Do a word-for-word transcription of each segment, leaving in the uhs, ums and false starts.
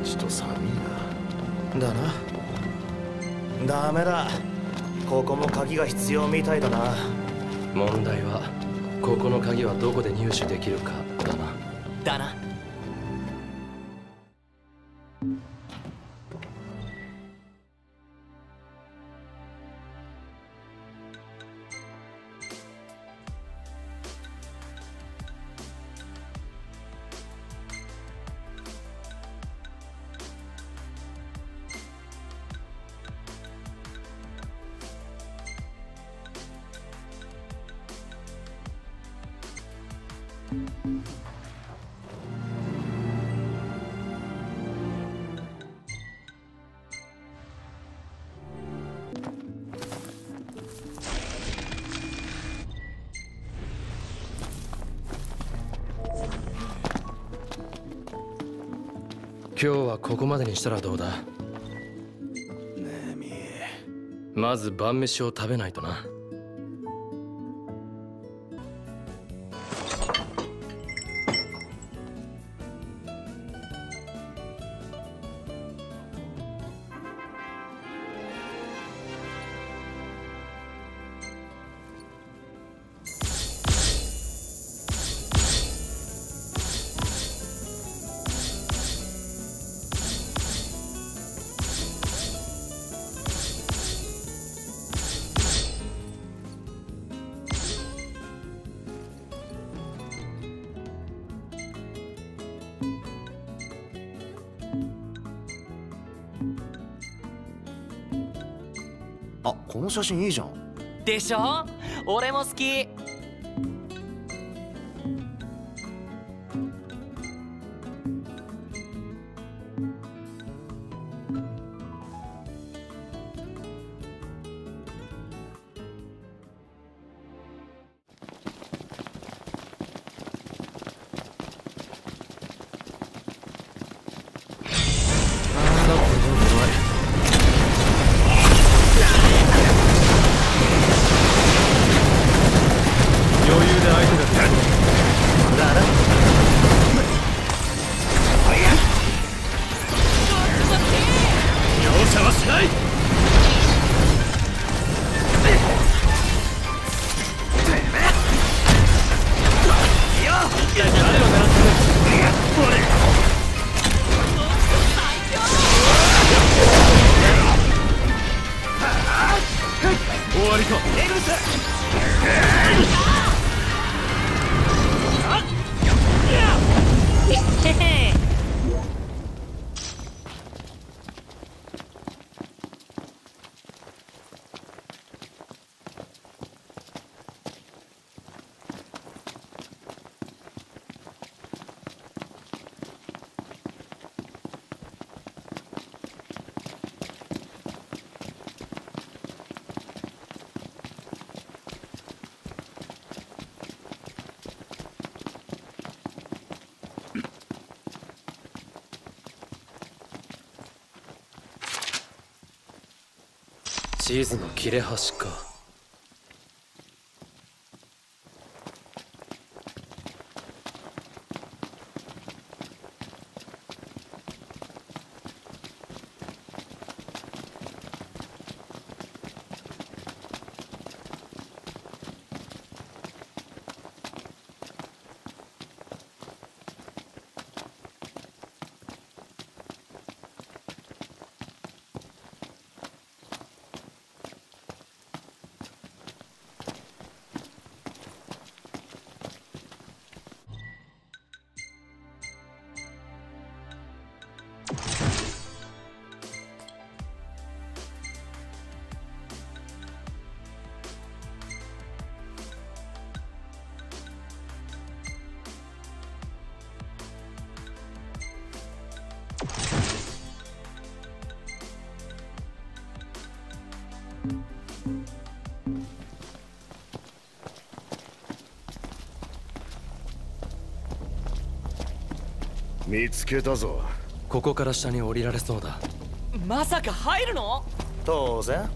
ちとさんにんだ。 だな。ダメだ。ここも鍵が必要みたいだな。 問題はここの鍵はどこで入手できるかだな。 だな。 今日はここまでにしたらどうだ。 ねみ。 まず晩飯を食べないとな。 あ、この写真いいじゃん。 でしょ？俺も好き。地図の切れ端か。 見つけたぞ。 ここから下に降りられそうだ。 まさか入るの？ 当然。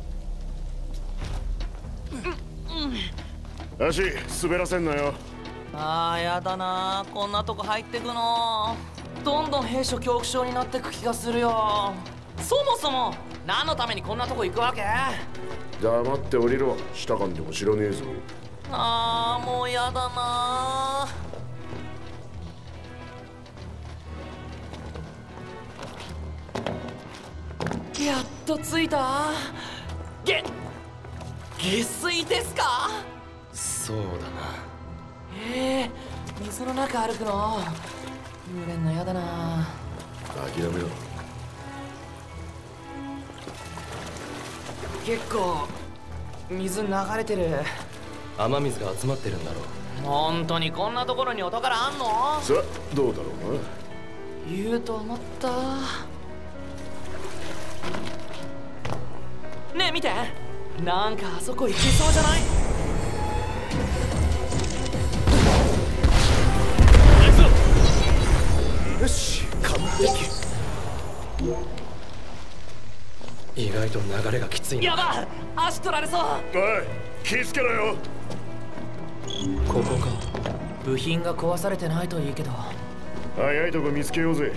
足滑らせんなよ。 あーやだなー、こんなとこ入ってくの。どんどん兵所恐怖症になってく気がするよ。そもそも何のためにこんなとこ行くわけ？ 黙って降りろ。したかんでも知らねえぞ。 あーもうやだなー。やっと着いた。げ下水ですか？ そうだな。 ええー、水の中歩くの濡れんのやだな。 諦めろ。 結構水流れてる。 雨水が集まってるんだろう。 本当にこんなところにお宝あんの？ さあどうだろうな。 言うと思った。ねえ見て、なんかあそこ行けそうじゃない？ よし、完璧。 意外と流れがきついな。 やば、足取られそう。 おい、気ぃつけろよ。 ここか。部品が壊されてないといいけど。 早いとこ見つけようぜ。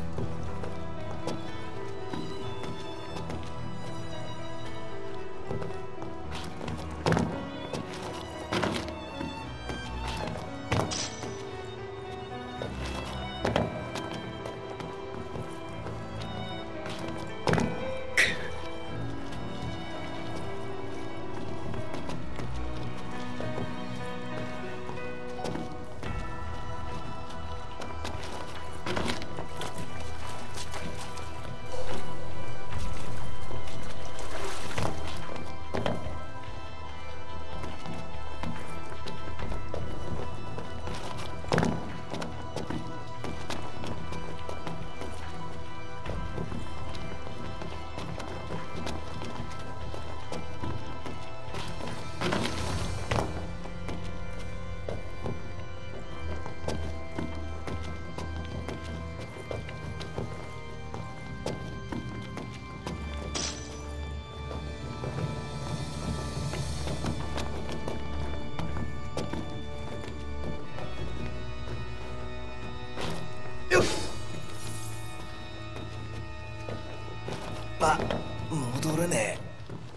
あ、戻れねえ。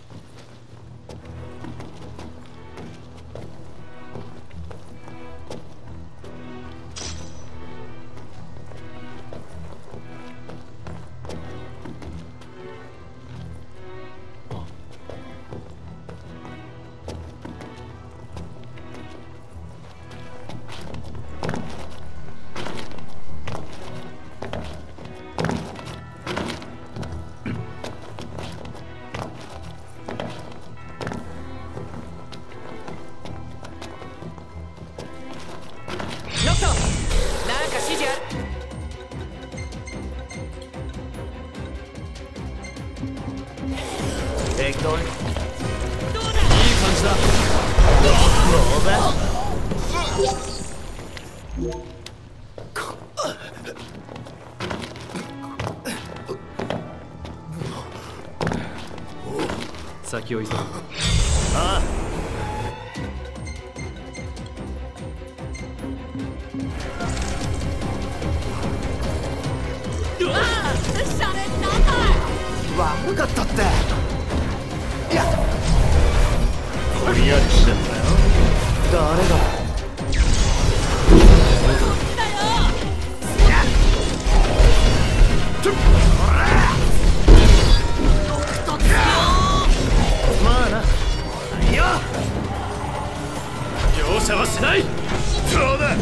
適当に。どうだ。いい感じだ。もうだ。 先を急ぐ。 ああ。 うわあ、シャレになんない。 悪かったって。いや、 ぼんやりしてんだよ。 誰だ。まあな。いいよ。容赦はしない。 そうだ。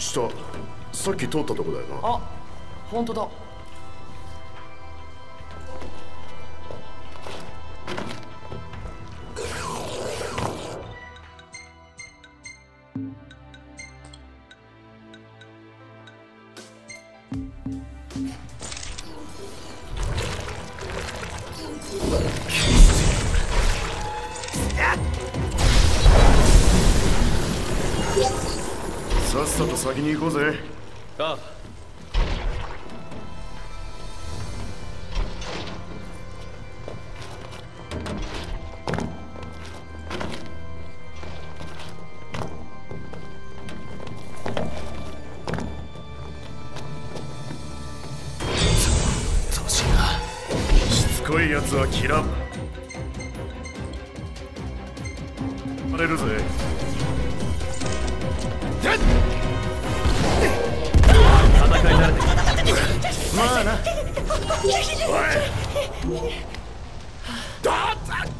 下さっき通ったとこだよな。 あ、本当だ。 さっさと先に行こうぜ。 ああ。 しつこいやつは嫌う。荒れるぜ。 戦い慣れてまあな。 おいだっ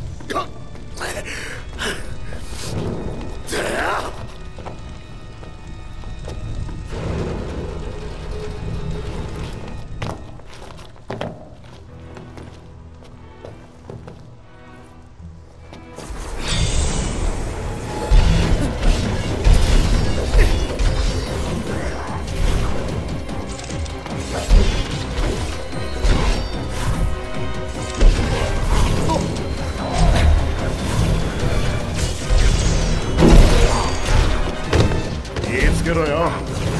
気をつけろよ。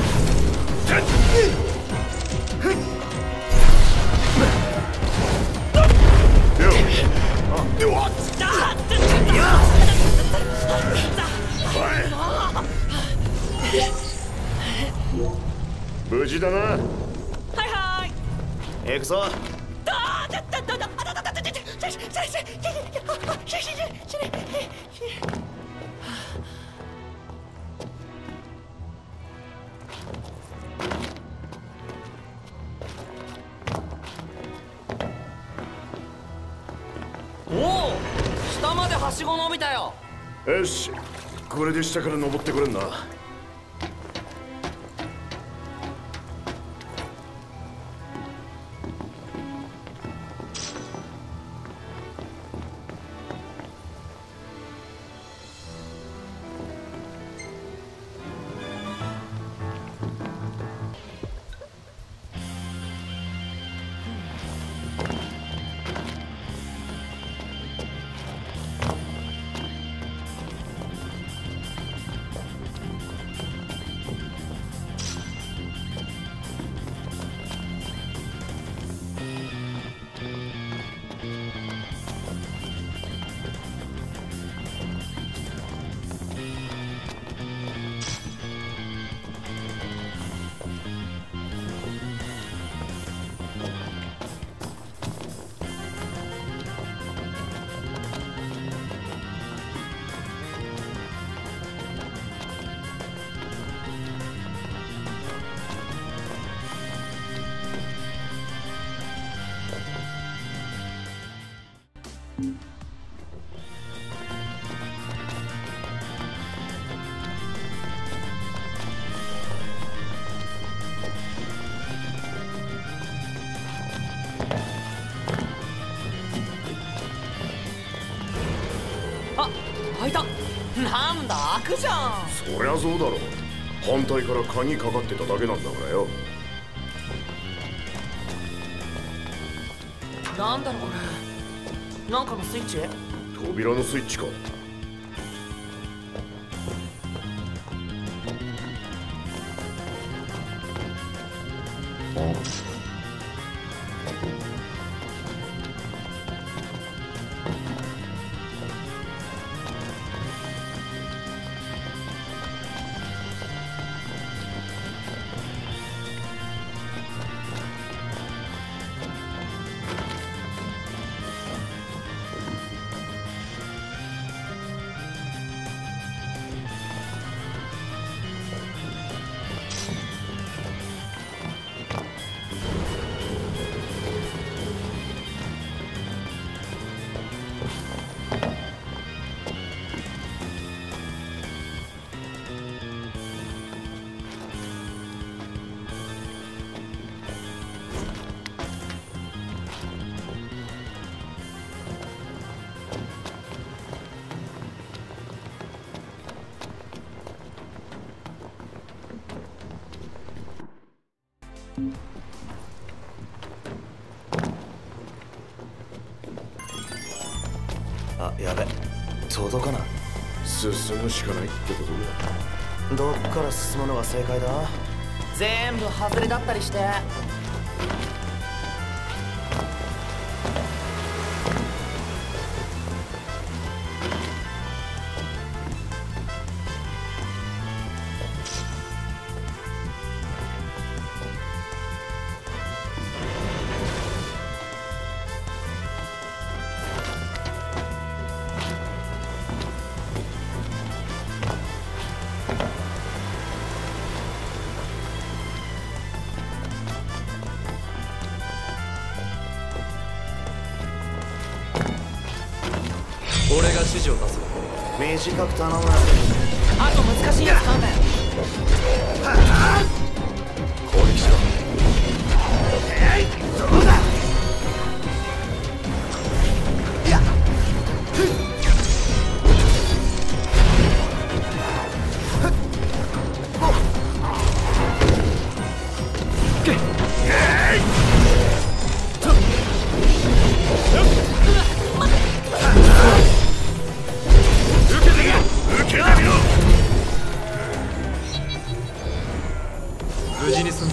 無事だな。 はいはい。 行くぞ。 おお、下まではしご伸びたよ。 よし、これで下から登ってくれんな。 あ、開いた。なんだ、開くじゃん。 そりゃそうだろ。反対から鍵かかってただけなんだからよ。 なんだろこれ。なんかのスイッチ？ 扉のスイッチか。 あ、やべ、届かな。 進むしかないってことどっから進むのが正解だ？ 全部外れだったりして。 俺が指示を出す。 短く頼む。 あと難しいやつ勘弁。 攻撃しろ。 どうだ。 無事に済んだ。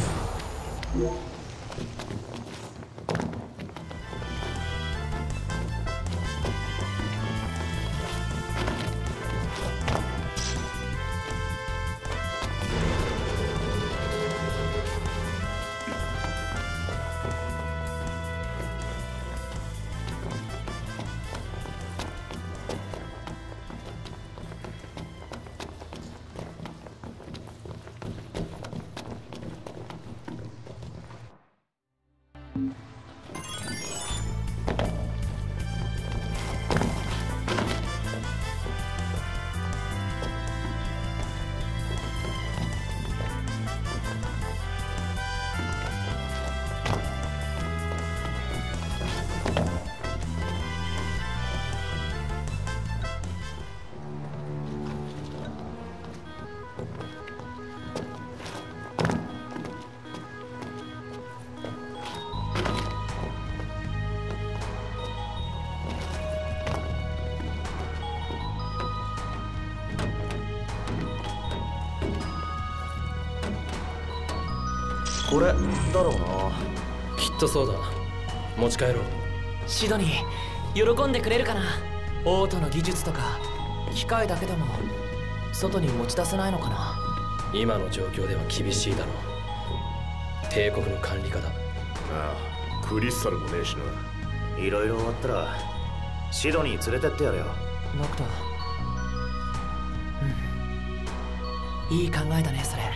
これだろうな。 きっとそうだ。持ち帰ろう。 シドニー喜んでくれるかな。オートの技術とか機械だけでも外に持ち出せないのかな。 今の状況では厳しいだろう。帝国の管理下だ。 ああ、クリスタルもねえしな。 いろいろ終わったらシドニー連れてってやるよ。 ノクト、うん、いい考えだねそれ。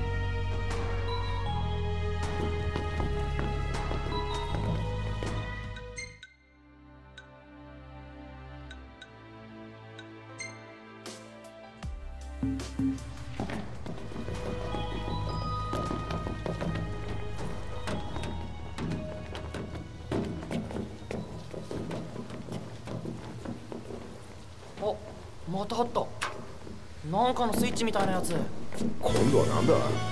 あ、またあった。なんかのスイッチみたいなやつ。 今度はなんだ？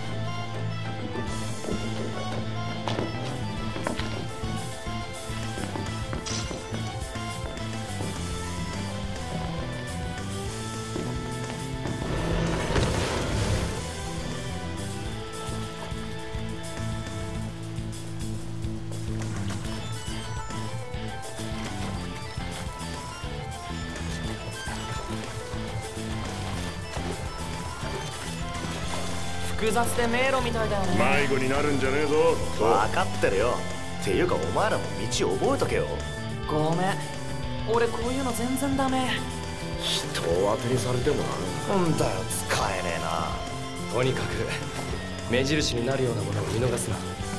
複雑で迷路みたいだよね。 迷子になるんじゃねえぞ。そう。 分かってるよ。っていうかお前らも道覚えとけよ。 ごめん、俺こういうの全然ダメ。 人を当てにされてもな。 なんだよ、使えねえな。 とにかく目印になるようなものを見逃すな。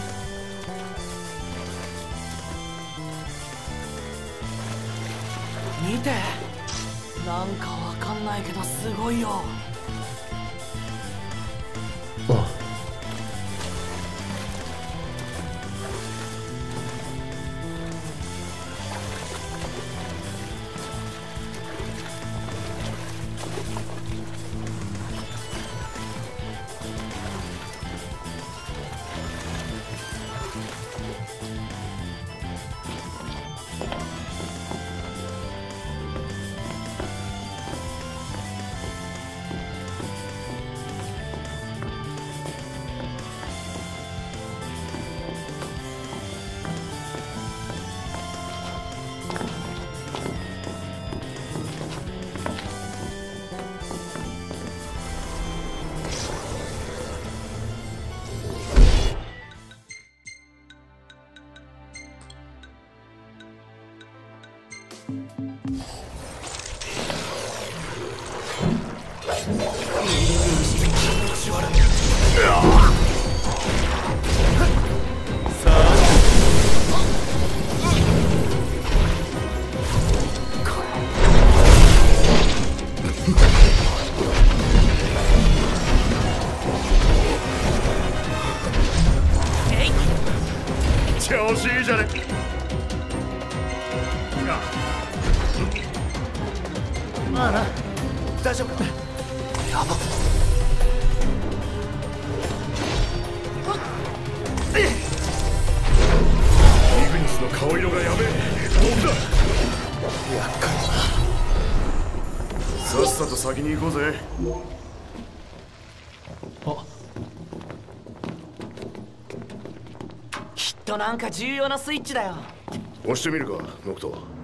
見て、なんかわかんないけどすごいよ。 ああ、 調子いいじゃね。 まあな、大丈夫か。 やば。 イグニスの顔色がやべえ。僕だ。 厄介ださっさと先に行こうぜ。 きっとなんか重要なスイッチだよ。 押してみるか、ノクト。